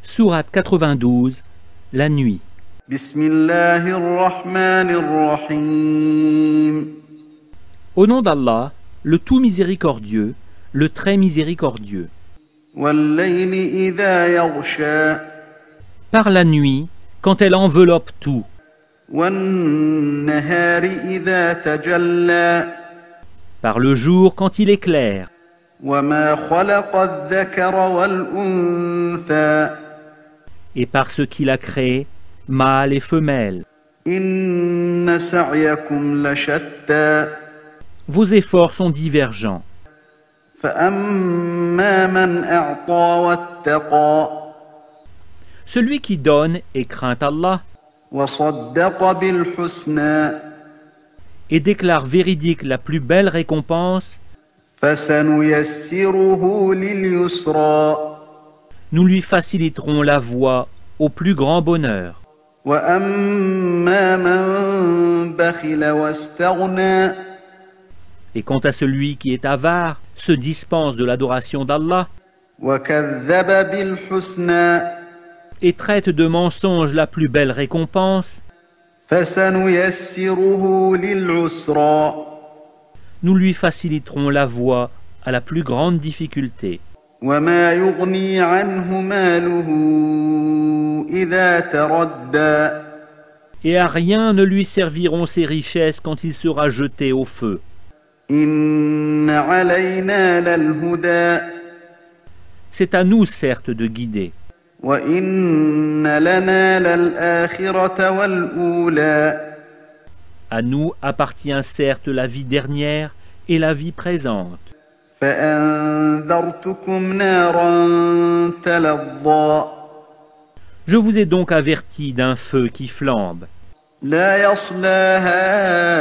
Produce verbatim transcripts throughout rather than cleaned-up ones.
Sourate quatre-vingt-douze, la nuit. Bismillahirrahmanirrahim. Au nom d'Allah, le tout miséricordieux, le très miséricordieux. Wal-layli idha yaghsha. Par la nuit, quand elle enveloppe tout. Wan-nahari idha tajalla. Par le jour, quand il éclaire. Wama khalaqa adh-dhakara wal-untha. Et par ce qu'il a créé, mâles et femelles. Inna sa'yakum lashatta. Vos efforts sont divergents. Fa'amma man a'ta wattaqa. Celui qui donne et craint Allah Wa saddaqa bil husna. et déclare véridique la plus belle récompense, Fasanuyassiruhu lil-yusra. nous lui faciliterons la voie au plus grand bonheur. Wa amma man bakhila wastaghna. Et quant à celui qui est avare, se dispense de l'adoration d'Allah Wa kadhaba bil husna. et traite de mensonge la plus belle récompense, Fasanuyassiruhu lil-usra. nous lui faciliterons la voie à la plus grande difficulté. وما يغني عنه ماله إذا تردى. Et à rien ne lui serviront ses richesses quand il sera jeté au feu. إن علينا للهدى. C'est à nous certes de guider. وإن لنا للآخرة والأولى. À nous appartient certes la vie dernière et la vie présente. فأنذرتكم نارا تلظى. Je vous ai donc averti d'un feu qui flambe, لا يصلاها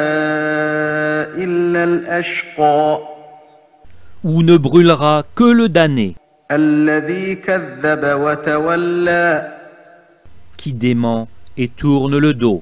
إلا الأشقى. où ne brûlera que le damné, الذي كذب وتولى. qui dément et tourne le dos.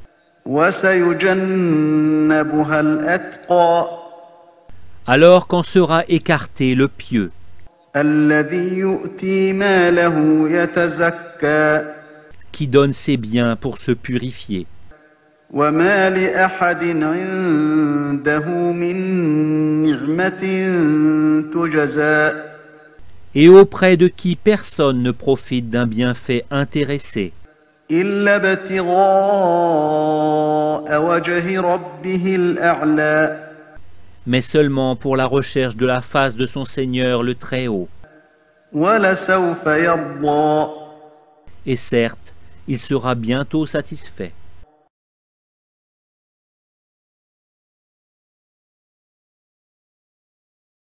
وسيجنبها الأتقى. Alors qu'en sera écarté le pieux, الذي يؤتي ماله يتزكى. qui donne ses biens pour se purifier. وما لأحد عنده من نعمة تجزى. Et auprès de qui personne ne profite d'un bienfait intéressé, إلا ابتغاء وجه ربه الأعلى. mais seulement pour la recherche de la face de son Seigneur le Très-Haut. ولسوف يرضى. Et certes, il sera bientôt satisfait.